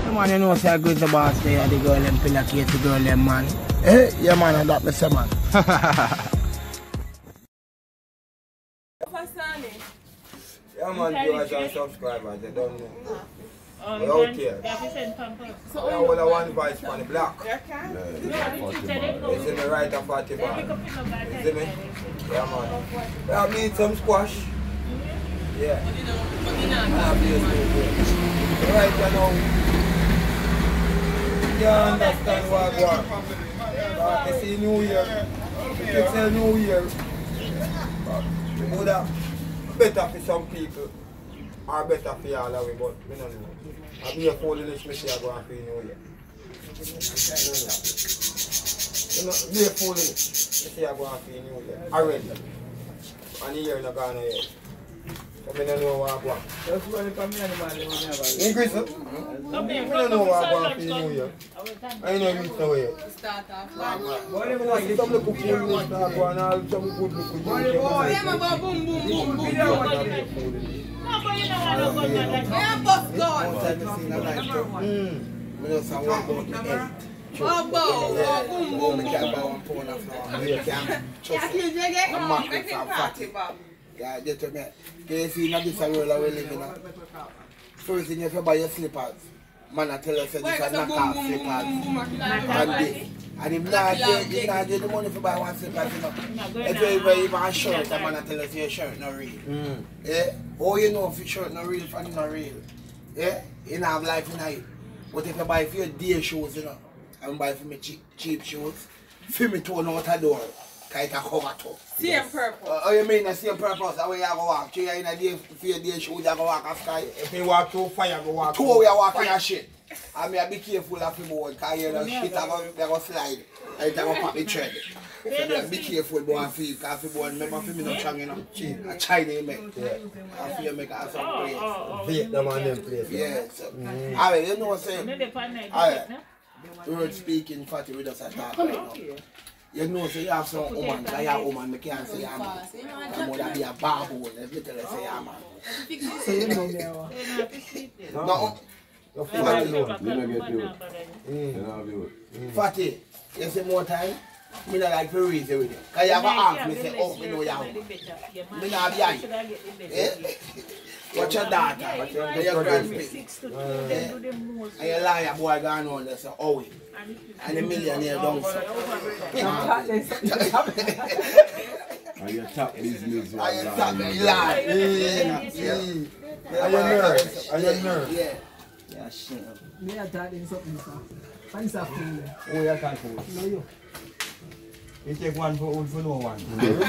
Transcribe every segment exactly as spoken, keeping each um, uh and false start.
Man, you know, say Grizzle Boss there, the girl them pillocate the girl them, man. Eh? Yeah, man, and that me say, man. Yeah, man, viewers and subscribers, they don't know. Oh, we're out here. So, I want one voice for the block. You see me right at forty-five. You see me? Yeah, man. Yeah, I need some squash. Yeah. Right now, you understand what I want. But you see New Year. It's a New Year. But better for some people. Or better for all of we, but we don't know. I'll be a foolishness me say I go and for New Year. You know, be a foolishness me say I go and for New Year. Already. And the year not gone yet. So I don't know what I want. Just run it from me and the man in Grizzle. I don't know what I want for New Year. I know you know it. Start off. Some little foolishness start going and some good look. Boom, boom, boom, boom, boom. No, but you know what I'm going to do. I am boss gone. I just want about the end. Oh, boom, boom, boom, boom. I can't buy one pound of flour. I can't trust it. I'm market from fatty. Yeah, get to me. You see, now this is the world we live in. First thing, if you buy your slippers, man, I tell you, say this is knock off slippers. And this. And if not get the money for buy one slipper, you know. If you even a shirt, the man I tell us your shirt not real. Mm. Yeah? Oh, you know if your shirt not real, if it's not real. Yeah? You don't have life in it. But if you buy for your day shoes, you know, and buy for me cheap, cheap shoes, for me to out the door, because it's a cover top. Same purpose. Uh, oh, you mean the same purpose? That way you go walk. You in a day for your day shoes, you go walk a sky. If you walk through fire, go walk through. Two, you walk on your shit. I mean, I be careful of the board, because you know, shit, they're going to slide. And they're going to pop the tread. So be careful, boy, and feel, because the boy, remember, for me not strong enough. I try to make. Yeah. I feel make us some place. Vietnam and them place. Yeah. So, mm. All right, you know what I'm saying? All right. Word speaking, Fatty, we just talk right now. You know, so you have some woman, because you have woman, I can't say I'm man. Your mother be a baboon, every time I say I'm man. So you know me, no. You're Fatty. You don't get you. You don't do it. Fatty, you see more time? I don't like to read with you. Because you have to ask me, say, oh, I know you have one. I don't have behind. Eh? What's your daughter? What's your grandparents? And your liar boy gone on there, so oh, and the millionaire don't say. And your top business. And your top lie. Are you nervous? Are you nervous? Yeah. Yeah, shit. Me a talking something, sir. Thanks for you. Oh, you can't fool. No, you. You take one for one for no one.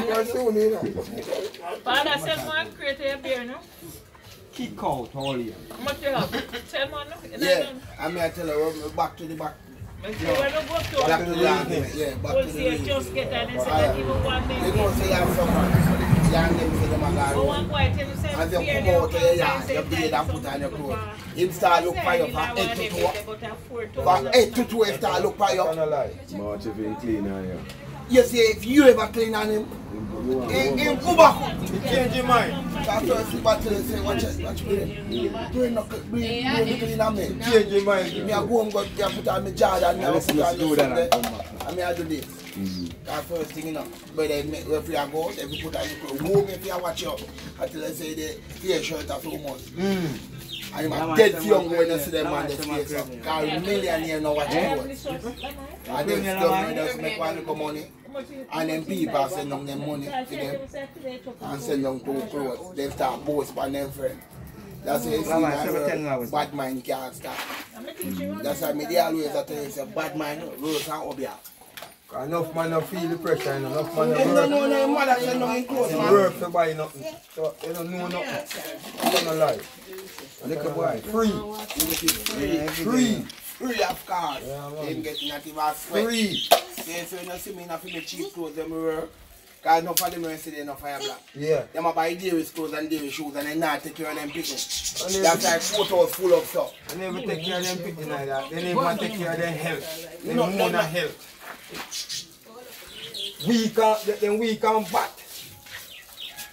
Father, sell man create a beer, no? Kick out all you. How much you have? Sell man, no? Yeah, I mean, I tell her, we're back to the back. When you go to Back to the land, yeah, back to the land. Just get that and say even one minute. You know, say you have someone, you and them say them are Oh, one boy tell you say as you come out of your yard, you bathe and put on your clothes. Him start look for you from eight to two. From eight to two, he start look for you. March if you clean on you. You see, if you ever clean on him, he'll go back. He change your mind. After I see what you say, watch it, watch me. Bring no clean on me. Change your mind. Me I go home, go put on my Jordan, and I put on the Sunday. And me I do this. That's first thing, you know. But then if you go out, if you put on the clothes, move if you watch you until I say the face shirt are so much. And I'm dead young when you see them on the face up. Because a millionaire know what you do. And them don't just make one little money. And then people send them them money to them. And send them to clothes. They start boast by their friends. That's why you see my bad mind can't stop. That's why me always tell you, say bad mind, rose and obia. Enough man don't feel the pressure, and enough man don't work. No, no, mother said nothing close, man. Work to buy nothing. So you don't know nothing. You don't lie. Little boy, free. Free. Free. Free of course. Yeah, they get not even sweat. Free. Yeah, so you don't see me enough in the cheap clothes them wear. Because enough of them are sitting enough fire black. Yeah. They might buy dairy clothes and dairy shoes and they not take care of them picking. That's like photos full of stuff. They never take care of them picking like that. They never take care of their health. They No, no, no, no, no. health. Weak and, then weak and bad.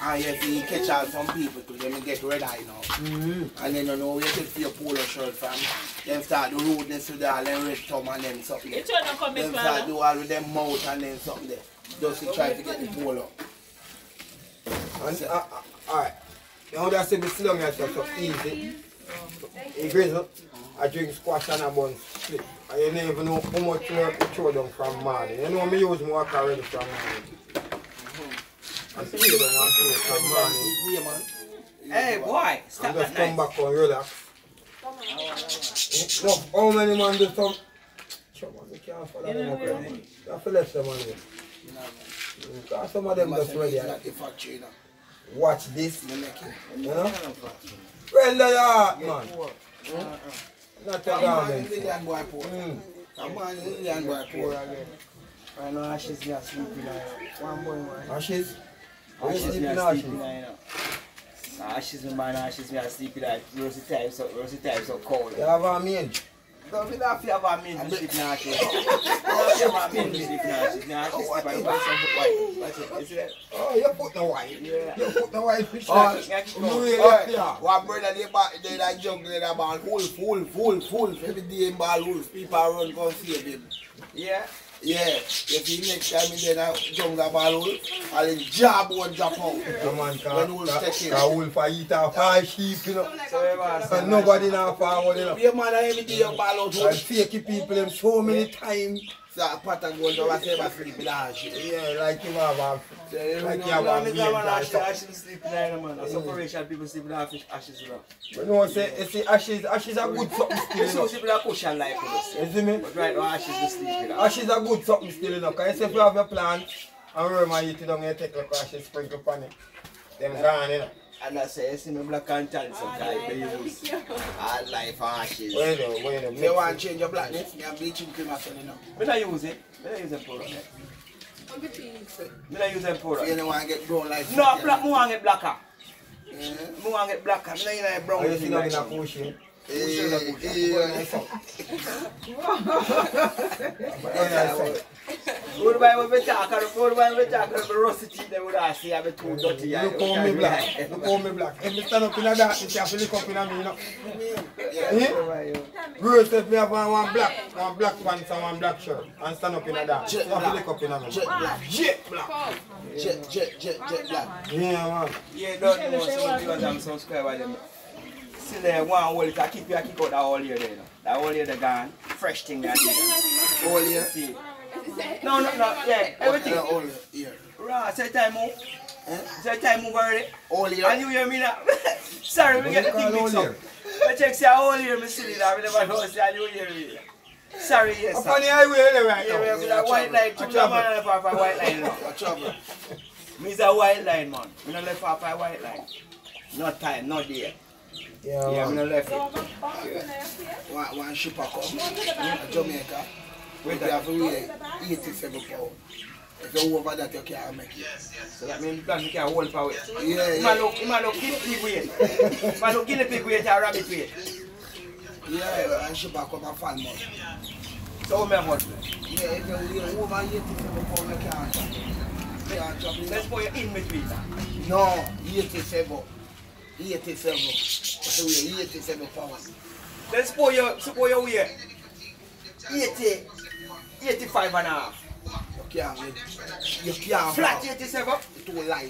And you see, catch out some people to them get red eye now. Mm-hmm. And then you know, where you take for your polo shirt from, them start the rudeness with all them red thumb and them something. You trying to come Them in, start do all with them mouth and then something there. Just to try to get the polo. And, uh, uh, alright. Now that's the slung yourself so easy. In Grizzle, I drink squash and a bun split. And you never even know how much work you throw down from morning. You know me use more already from morning. And still don't want to from morning. Yeah, man. Hey, boy, stop And that just come night. back and relax. Look, how many man do some... Sure, man, you can't follow them up there. You have to left them on here. Because some of them just ready. It's not the factory, you know. Watch this. You make it. You know? Render your heart, man. Not your garment. Indian boy poor. Mm. Come on, Indian boy poor. I know Ashes just sleeping now. One boy, man. Ashes? Are you Ashes sleeping me in are ashes? sleeping now, you know. Ashes me man, Ashes me are sleeping like Rosie types of Rosie types of cold. You have a mean? Don't be that fear about me to sleep in Ashes. Don't fear about me to sleep in Ashes. Now Ashes sleep and you buy some foot white. Watch it, you see that? Oh, you put the white. Yeah. You put the white fish. Oh, You really Alright, fear. one brother they back they that jungle in the ball, full, full, full, full. Every day in ball wolf, people run come save him. Yeah. Yeah, if he next time in there jungle ball wolf, I'll in job one drop out. Come on, When wolf take him. because wolf I eat off five sheep, you know. So everyone And nobody now forward, you know. Yeah man, every day you ball out And wolf. fake people them so many times. So a pattern goes down, I say I sleep in the house. Yeah, like you have a... Like you have No, a me meat come on or Ashes, something. Ashes sleep now, man. That's operation people sleep in Ashes, Ashes, you know. You know, say, you see, ashes, ashes are good something still, You you know. see people are cushion like this. You see me? But right now Ashes is sleeping. Ashes are good something still, you know. Because if you have your plant, and remember you eat it down, you take like ashes, sprinkle upon it. Them gone, you know. And I say, you see me black and tan sometimes, they use all life Ashes. Wait a minute, wait a If you want minute. to change your blackness, you have bleaching cream or something now. Me not use it. Me not use them powder. Me not use them powder. You don't want to get brown like No, black, me want get blacker. Yeah. Me want get blacker. Me not use that brown Are you thing see like that in a that. push, eh? Eh, eh, Good boy, when we talk, good boy, when we talk, the rusty, they would ask you, I'm too dirty. Look how me black, look how me black. If me stand up in a dark, you have to look up in a me, you know. Eh? Rose said me have one, one black, one black pants and one black shirt. And stand up in a dark. You Jet have to black. look up in a me. Jet black. Jet black. Jet, jet, jet, jet black. Yeah, man. Yeah, don't know, so because I'm subscribed them. See there, one hole, it I keep you, I keep out that whole year there, you know. That whole year, the gone, fresh thing that is. All year. See. No, no, no, yeah, everything. All year. Right, say time move. Eh? Say time move already. All year. And you hear me now? Sorry, we get the thing mixed up. I check say all year, me silly now, I never know say and you hear me. Sorry, yes, Up on the sir. highway right Yeah, we have now. that white line, two trouble. man left off a white line now. Watch out, bro. Me's a white line, man. We not left off a white line. No time, no day. Yeah, Yeah, we man. not left it. One, one shipper come to Jamaica. Wait You a have to weigh eighty-seven pounds. If you over that, you can't make it. So that means plan can hold for weight. Yeah, You yeah. look, you look guinea pig weight. You look guinea pig weight or rabbit weight. Yeah, and shipper come and fall more. So how much? Yeah, if you weigh over eighty-seven pounds, you can't. You can't drop it. Let's put you in between. No, eighty-seven. eighty-seven. So we eighty-seven pounds. Let's put you, suppose you weigh eighty, eighty-five and a half. You can't make. You can't. Flat eighty-seven. Too light.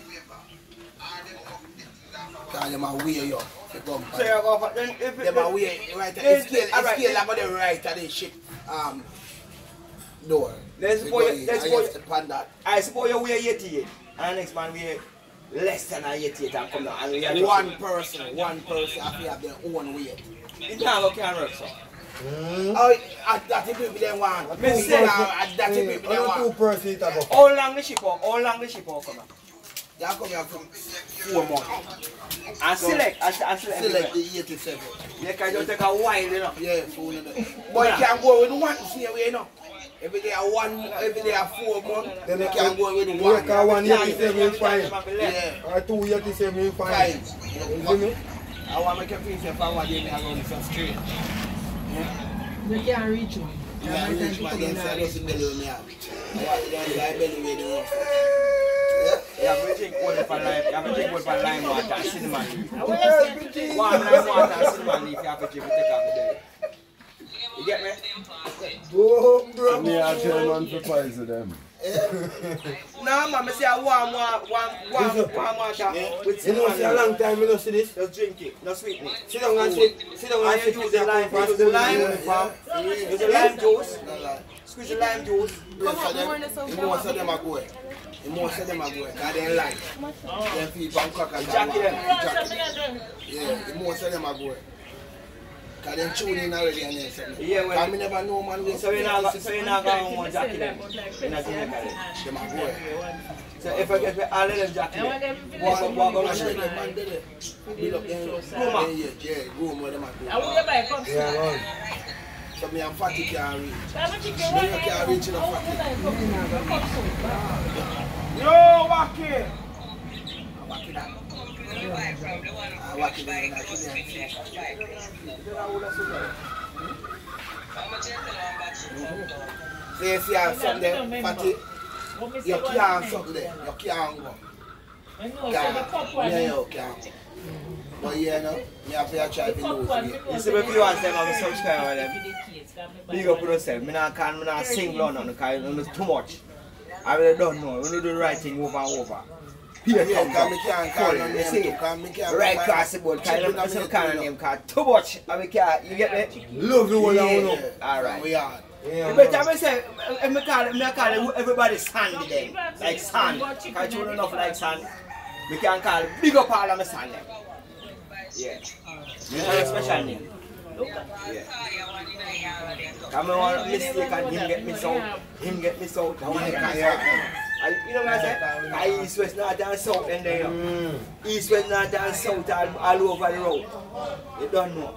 Because them are weigh you. They come So you go for, then if Them are it, weigh right at Yes, the scale. The alright. scale I'm going to right at the ship um, door. Let's We put go you, in, let's and put you you, have to pan that. I suppose you weigh eighty-eight. And the next man weigh less than eighty-eight and come down. And we are One person, one person have to have their own weight. It can't go can work so. Mm. Oh, at that people they want. Me Two say- people, at that Hey, people they only two want. person it a go. How long the ship out? How long the ship out come out? They come here from four months. And select, and, and select. Select everywhere. the eighty-seven. You can just take a while, you know. Yeah, four of them. But you can't go with one same way, you know. Every day are one, every day are four months. Then You you can't go with You one. can one Yeah, eighty-seven yeah, is fine. yeah. Yeah. Or two eighty-seven is fine. Fine. You see me? I want to make you feel forward in there around some straight. You can't reach one. Yeah, rich man, then say, I don't see belly with me. I want to belly with the rough. Yeah. You have to drink water for lime. You have to drink water for lime water and cinnamon leaf. Warm lime water and cinnamon leaf. You have to drink. Take off the day. You get me? Boom, bro. Me I tell man to poison them. No, man, I say I warm, warm, warm, warm, warm water with You know, cinnamon see a long time you don't see this. Just drink it, no sweeten it. Sit down and sit. Sit down and And sit you with use the the lime, lime. use the lime, use the lime juice, squeeze the lime juice. Most of them, most of them are going. Most of them are going. Because they like. Them people and crackers. Jackie them. Yeah, most of them are going. Because they tune in already and then something. Yeah, well, I never know man. so you're not, so you're not going to want Jackie them. You're not going to Them are going. So if I get all of them Jackie them, walk up, walk up, Man, and they man, they there. Build up them. Go, Yeah, yeah, go where them are I going. will buy come Yeah, man. So me and Fatty can't reach. I'm Me can't reach in a Fatty. yo, walk here. Wacky that. Ah, wacky that. So you see how something there, Fatty, you can't something there, you can't go. Yeah, you can't. But yeah, no, me have to try to lose weight. You see, if you want them, I'm subscribe to them. Big up on yourself. I can't, I sing blood on because it's too much. I really don't know. We need to do the right thing over and over. Yeah, yeah, because me can't call no name too, because me can't... Right across the board, because you don't call a name, because too much. I mean, can't, you get me? Love the one I want Yeah. All right. We are. Yeah, You better me say, if me call it, me call it everybody sandy then. Like sand. Because you don't enough like sand. We can call it big up all of my sand them. Yeah. You have a special name. Yeah. Come on, mistake and him get me out. Him get me out. I want to get me out. You know what I say? I east, west, north and south and there. Mm. East, west, north and south all, all over the road. You don't know.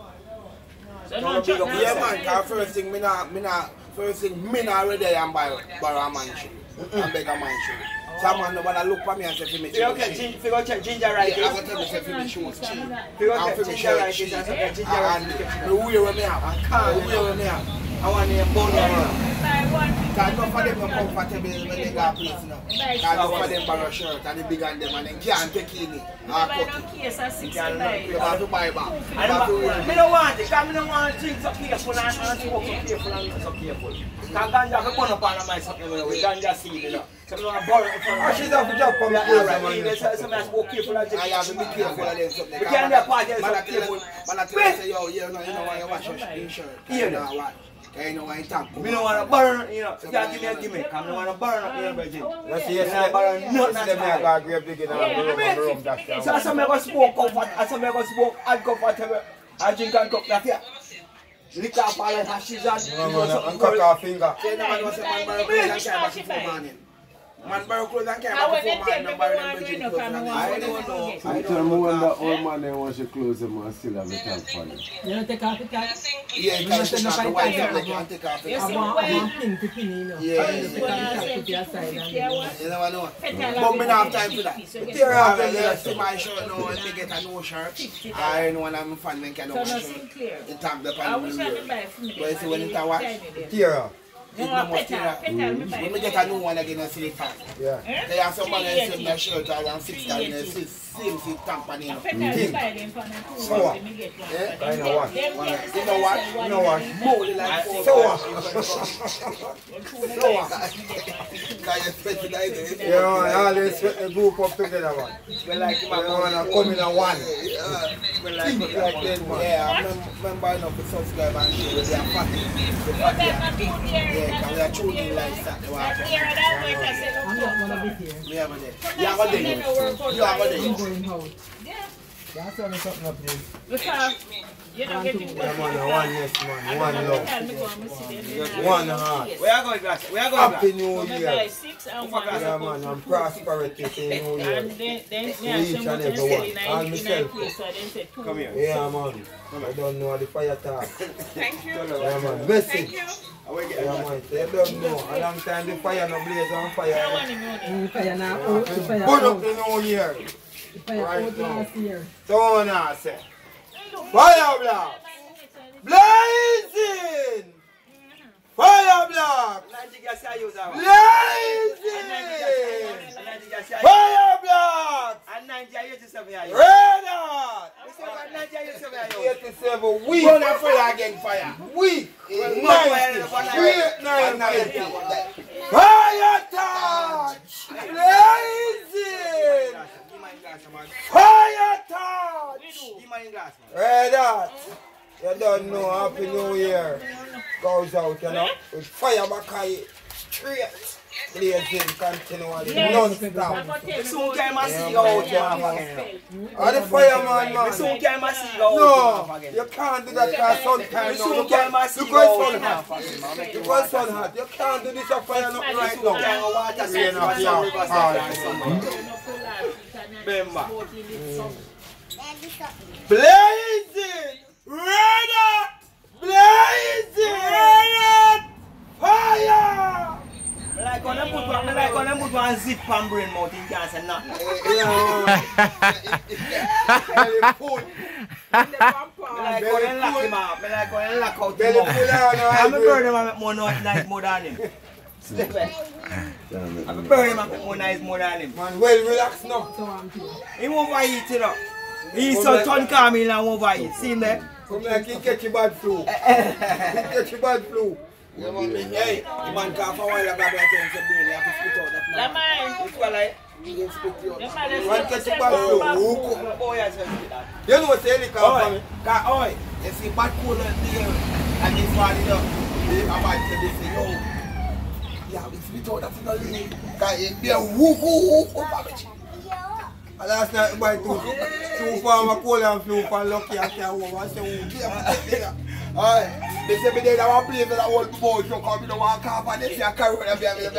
So no check now. Yeah, man, because first thing, me not, me not, first thing, me not ready and buy, buy a man shoe. I beg a man shoe. Someone no one look for me and say for me You okay, cheap. figure check ginger rice. Yeah, I go tell me say for me shoes cheap. Figure And check for me ginger shirt rice cheap. and something ginger And rice. the wear what me have, and car the wear what me have. I want them bone around. Because enough of them are comfortable when they go place now. Because enough of them borrow shirt and they big on them and they can't take in it. Or cut it. Case of six You have to buy back. You I have to don't, wear me don't want it, because I don't want to drink so careful and, and smoke so careful and so careful. Because ganja can burn up on my something with ganja seed, you know. So I don't want to burn it for Oh, she's off the job from the yeah, place, right. man. There's some that's more careful and I have to be careful of them something. We can't be a party and Man, I so tell careful. you, man, I tell you, say, yo, you know, you know why you wash your shirt. Yeah, You know why. You know why you talk. We don't want to burn, you know. You can't give me a gimmick. I don't want to burn up, you know, Virgin. Let's see, You know, burn yes, nothing let me that's have a grave digging and Yeah, a room and room dash So down. as some go smoke comfort, as some go smoke uncomfortable, I drink and cup that here. Lick up all the hashes and you No, know man, something and cut curry. our finger. Say, no man, what's a man borrow clothes and carry back before morning. Man borrow clothes and carry back before morning. No borrow them virgin clothes and I don't know. I Sometimes don't know. when the old man they want to close them and still have a tank for them. You don't take off the tag? Yeah, you can't take off the white thing, like you can't take off the You I see want, why? I want pin to pin, you know. Yeah. You take off the tag, put your side and then- You never know. But me don't have time for that. Tear off Alright, the let's see leather. my shirt now and me get a new shirt. I know when I'm a fan, me can So no no shirt. Sinclair. It tag the I pan wish with I you. could buy it for me. But you see when it a wash, Tear off. it No, no must tear petal, up. petal, me buy When me it. get a new one again, I see it fast. Yeah. They have some man that send that shirt around six thousand and six same seat company. A petal, me buy them for them two So what? weeks, me get one. Eh? But them- I know what. them- them You say know what? they sell You know what? Moldy like four. So what? So what? Because you specialize in it. You know, all this sweat the group up together, man. Smell like You my know, and I come in a one. Smell like Think my like that, man. Yeah, I remember, remember enough to subscribe and share with their party. The But party. them not two years, Yeah, not because we are tuning like that. They That want year that wait, I said, I'm look, not look, gonna look. be here. We have a day. You have a day. Them no work out You have a right. day. I'm going out. Yeah, That's all something up there. because you're not getting Yeah, man, a one yes, man. One love. Tell me go and see them. One heart. Where are you going, glass? Where are you going, Happy glass? New I'm buy Year. six and one. Yeah, man, and prosperity in New Year. And then, then, To yeah, each so and much every say one. in All a- in a myself. place, so they say two. Come here. Yeah, man. I don't know the fire talk. Thank you. Yeah, man. Message. Thank you. I will get Yeah, man. So you don't know. A long time the fire no blaze on I fire. want to know that. Mm, fire now out, the fire Burn up out. the New Year. The fire Right out now. last year. So now say. Fire blast. Blazing. Fire block! Lazy! Fire block! Red hot! eighty-seven weak. Run and fire again, fire. Weak. Well, ninety. Straight ninety. Fire touch! Lazy! Fire touch! Red hot! You don't know, Happy New Year goes out, you know, with fire back high, straight, blazing continually, non-stop. Soon came and see you out here. Are the fireman, man? Soon came and see you out. No, you can't do that because sometimes now. Look at sun hot. Look at sun hot. You can't do this a fire not right now. Rain up here. Remember. Blazing! Red hot! Blazing! Red hot! Fire! I like when I put one, I like when I put one zip and brain mouth in can't say nothing. Belly full. I like when I lock him up, I like when I lock out him Belly up. full. I'm a bird him and make more nice more than him. I'm a bird him and make more nice more than him. Man, well relax now. He won't overeat it up. He's so ton calm and won't overeat. See him there? Come like he catch a bad flu. He catch a bad flu. Yeah, man, hey, the man can't for a while ago, I tell him, you have to spit out that La man. man. It's well like, You can spit out. The man is One catch a bad flu. oh yeah, so it's that. You know what's the hell come from me? Cause, oi, you see bad cool and deal, and this one, you know, they come back to this, say, yo, yeah, we spit out that in the lane. Cause it be a whoop, whoop, whoop, whoop. And last night I buy two, two farmer cold and flu for lucky I can't over and say, oh, Alright, they say me there that one place that old boy truck come, you know, one car and they say a car and they say,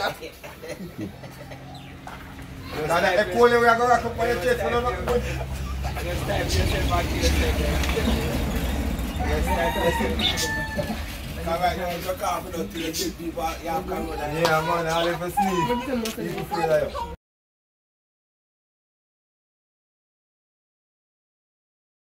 and the cold we are going to rock up on your chest for nothing. Next time, you send back to the second. Next time, you send cause right now, it's a car for the people, you have car. Yeah man, I live for sleep. People feel like